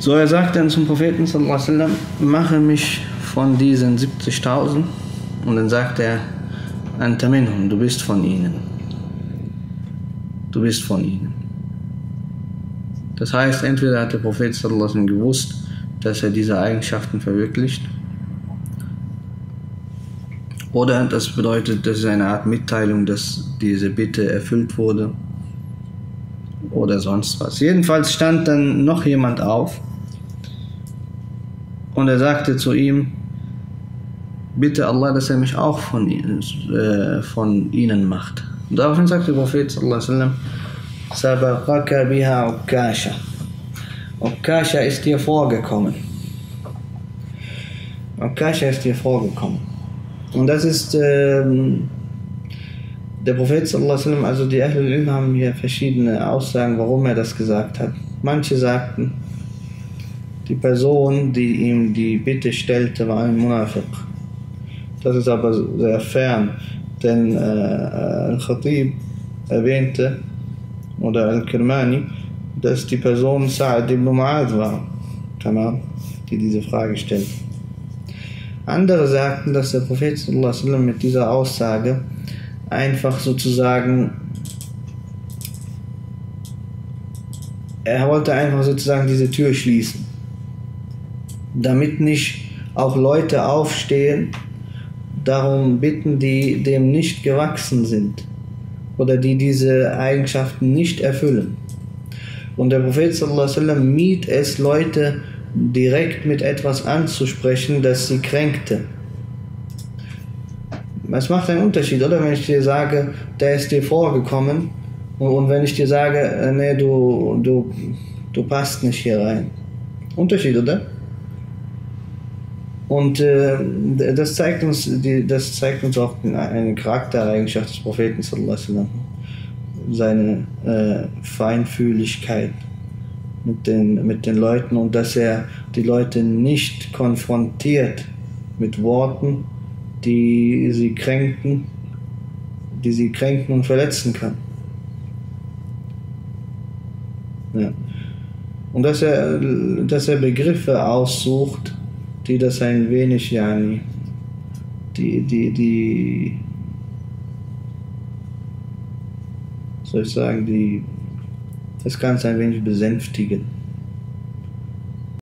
So, er sagt dann zum Propheten sallallahu alaihi wasallam, mache mich von diesen 70.000. Und dann sagt er, Anta minhum, du bist von ihnen. Du bist von ihnen. Das heißt, entweder hat der Prophet sallallahu alaihi wasallam gewusst, dass er diese Eigenschaften verwirklicht, oder das bedeutet, das ist eine Art Mitteilung, dass diese Bitte erfüllt wurde, oder sonst was. Jedenfalls stand dann noch jemand auf und er sagte zu ihm, bitte Allah, dass er mich auch von ihnen macht. Und daraufhin sagte der Prophet sallallahu alaihi wasallam, Sabaqaka biha Ukasha. Ukasha ist dir vorgekommen. Ukasha ist dir vorgekommen. Und das ist der Prophet sallallahu alaihi wasallam, also die Ahlul Ilm haben hier verschiedene Aussagen, warum er das gesagt hat. Manche sagten, die Person, die ihm die Bitte stellte, war ein Munafiq. Das ist aber sehr fern, denn Al-Khatib erwähnte, oder Al-Kirmani, dass die Person Sa'ad ibn Mu'adh war, die diese Frage stellt. Andere sagten, dass der Prophet sallallahu alaihi wasallam mit dieser Aussage einfach sozusagen, er wollte einfach sozusagen diese Tür schließen, damit nicht auch Leute aufstehen, darum bitten, die dem nicht gewachsen sind oder die diese Eigenschaften nicht erfüllen. Und der Prophet sallallahu alaihi wasallam mied es, Leute direkt mit etwas anzusprechen, das sie kränkte. Es macht einen Unterschied, oder? Wenn ich dir sage, der ist dir vorgekommen, und wenn ich dir sage, nee, du passt nicht hier rein. Unterschied, oder? Und das zeigt uns auch eine Charaktereigenschaft des Propheten sallallahu alaihi wasallam, seine Feinfühligkeit mit den Leuten, und dass er die Leute nicht konfrontiert mit Worten, die sie kränken und verletzen kann. Ja. Und dass er Begriffe aussucht, die das ein wenig, soll ich sagen, das Ganze ein wenig besänftigen.